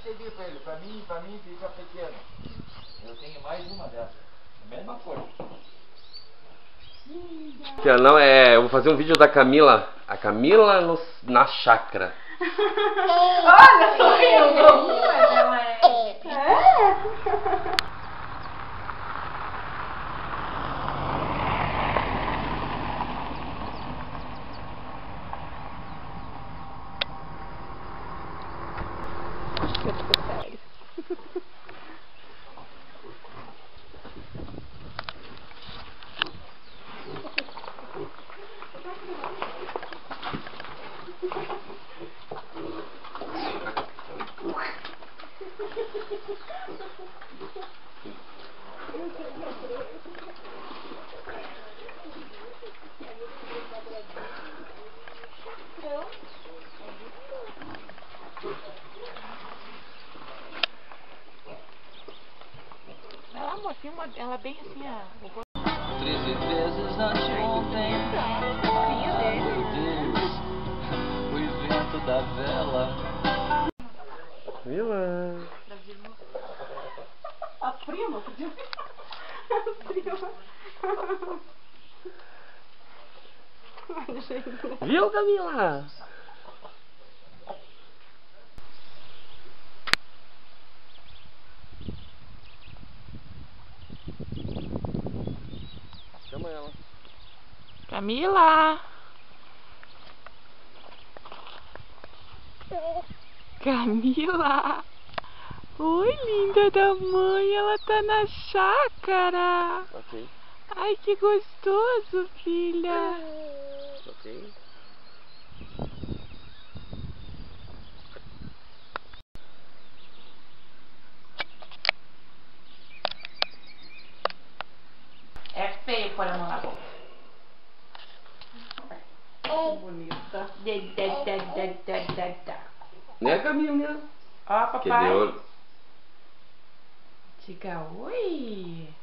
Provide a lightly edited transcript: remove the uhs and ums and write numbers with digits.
ceder pra ele. Pra mim fica pequeno. Eu tenho mais uma dessa. Mesma coisa. Não, eu vou fazer um vídeo da Camila. A Camila na chácara. Olha, sorrindo! Ela é. Ela é assim, ela é bem assim, 13 vezes anteontem. O evento da vela. Camila. A prima, podia. A prima. Viu, Camila? Chama ela. Camila! Camila! Oi, linda da mãe, ela tá na chácara. Ok. Ai, que gostoso, filha. Ok. É feio pôr a mão na boca. Que bonita. Né, Camila? Ó, Que papai. deu. Diga oi.